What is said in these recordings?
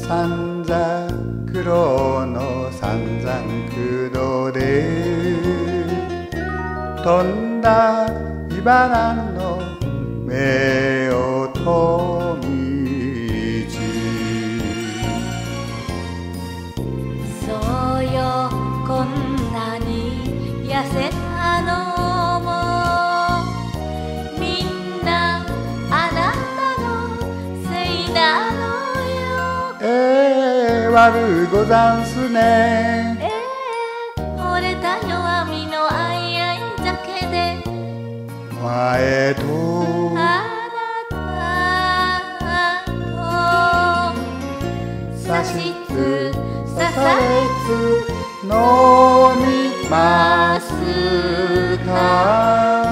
三桜の三山九度で飛んだ火花の夫婦道。 そうよ、こんなに痩せたのもみんなあなたのせいなのよ。 悪うござんすね。 惚れた弱みのあいあい酒で前とあなたと差しつ刺されつ飲みますか。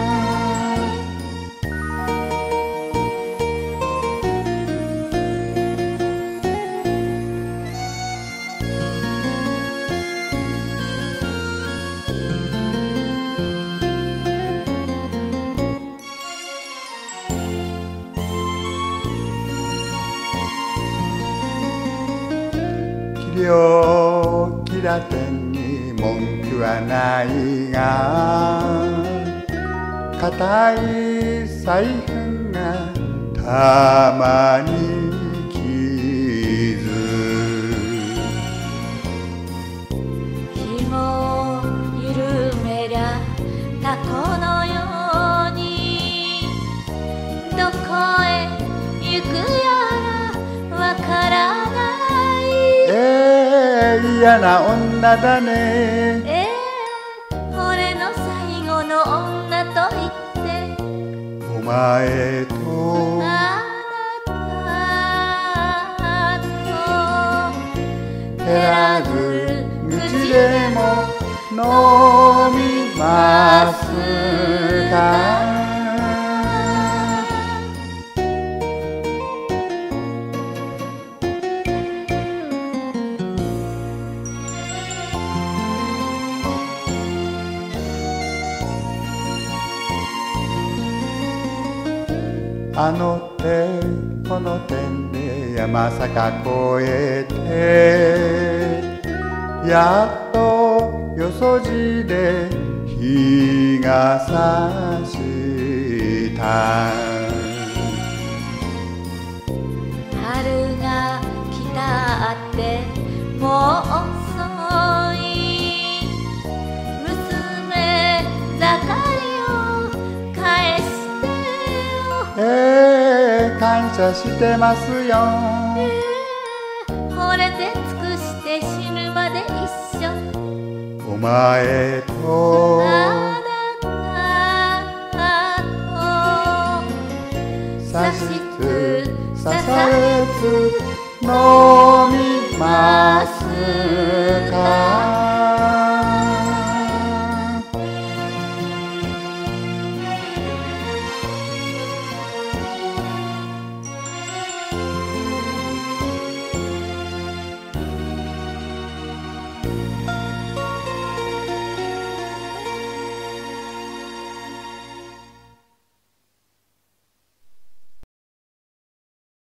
器量気立てに文句はないが、固い財布がたまに傷。 紐を緩めりゃタコのようにどこへ行くやらわからない。 嫌な女だね。 俺の最後の女と言ってお前とあなたと減らず口でも飲みますか。あの手この手で山坂越えて、やっとよそじで日が差した。 春が来たってもう遅い。娘盛りを返してよ。 感謝してますよ。 惚れて尽くして死ぬまで一緒。 お前とあなたと差しつ刺されつ飲みます